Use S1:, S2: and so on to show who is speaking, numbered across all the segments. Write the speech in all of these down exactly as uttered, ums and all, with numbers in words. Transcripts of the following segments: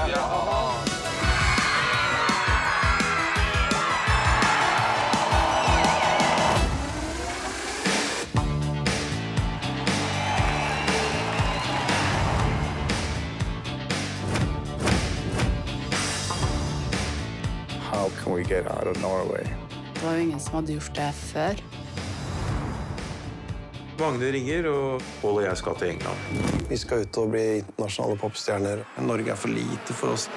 S1: How can we get out of Norway?
S2: Det var jo ingen som hadde gjort det før.
S3: Magne ringer, og Pål og jeg skal til England.
S4: Vi skal ut og bli internasjonale popstjerner. Norge er for lite for oss.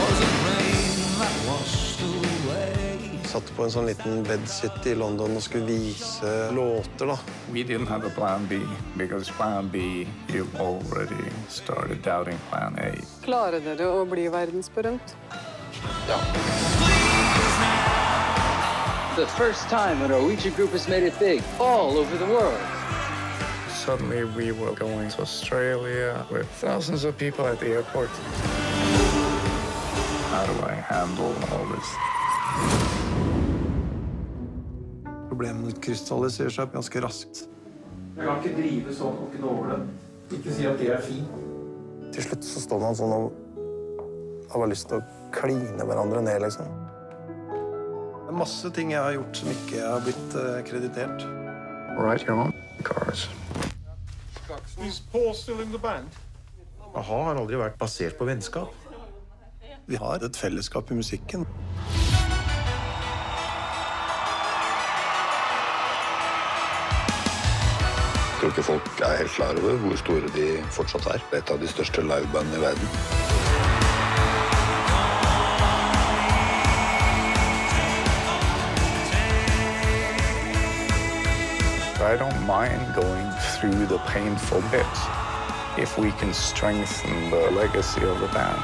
S4: Satt på en sånn liten bedcity i London og skulle vise låter, da.
S1: We didn't have a plan B, because plan B, you already started doubting plan A.
S5: Klarer dere å bli verdensberømt?
S4: Ja.
S6: The first time a Norwegian group has made it big all over the world.
S1: Suddenly we were going to Australia with thousands of people at the airport. How do I handle all this?
S4: Problemene krystalliserer seg ganske raskt.
S7: Jeg kan ikke drive sånn og ikke over det. Ikke si at det er fint.
S4: Til slutt så står man sånn og har bare lyst til å kline hverandre ned, liksom. Det er masse ting jeg har gjort som ikke har blitt uh, kreditert.
S1: Write your own cars.
S7: Is Paul still in the band?
S3: Aha har aldri vært basert på vennskap.
S4: Vi har et fellesskap i musikken.
S8: Jeg tror ikke folk er helt klar over hvor store de fortsatt er. Det er et av de største livebandene i verden.
S1: I don't mind going through the painful bits if we can strengthen the legacy of the band.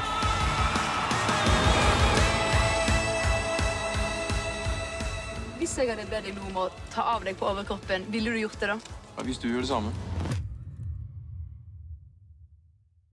S2: Hvis jeg hadde bedt deg nå om å ta av deg på overkroppen, ville du gjort det da?
S7: Ja, hvis du gjør det samme.